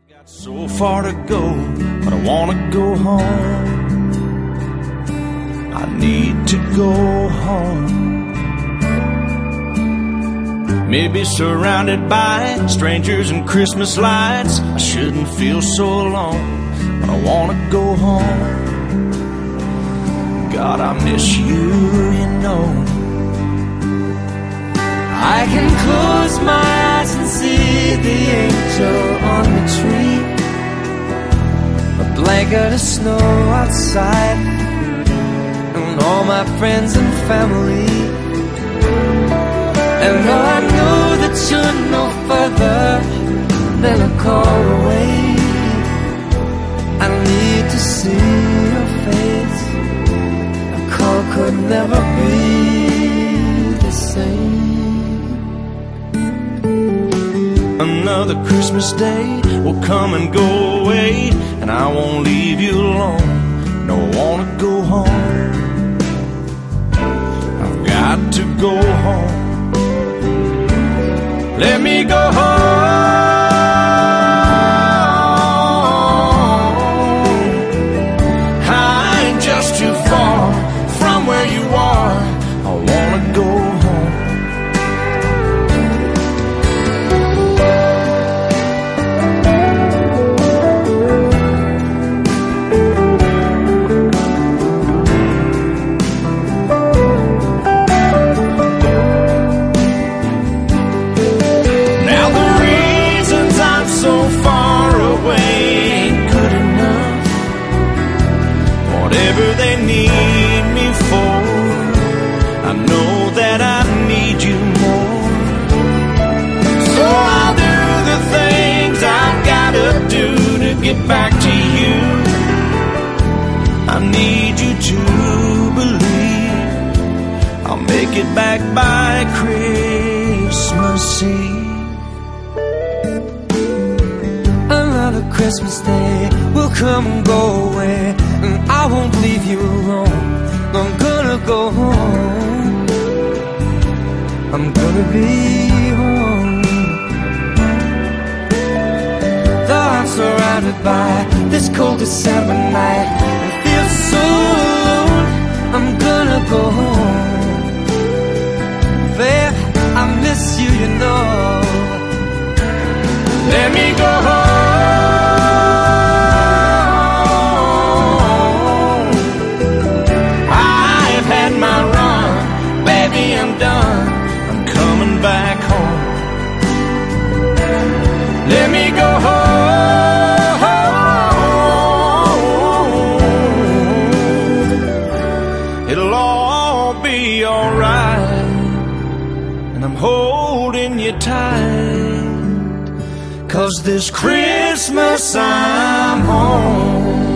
Got so far to go, but I wanna go home. I need to go home. Maybe surrounded by strangers and Christmas lights, I shouldn't feel so alone, but I wanna go home. God, I miss you, you know. I can close my eyes and see the angel on the tree, a blanket of snow outside, and all my friends and family. And though I know that you're no further than a call away, I need to see your face. A call could never be the same. Another Christmas day will come and go away, and I won't leave you alone. No, I wanna go home. I've got to go home. Let me go home. I ain't just too far from where you are. I wanna go home. Whatever they need me for, I know that I need you more. So I'll do the things I've gotta do to get back to you. I need you to believe I'll make it back by Christmas Eve. Another Christmas day will come and go away, and I won't leave you alone. I'm gonna go home. I'm gonna be home. Though I'm surrounded by this cold December night and feel so alone, I'm gonna go home. Babe, I miss you, you know. Let me go home. I'm done, I'm coming back home. Let me go home. It'll all be alright, and I'm holding you tight, 'cause this Christmas I'm home.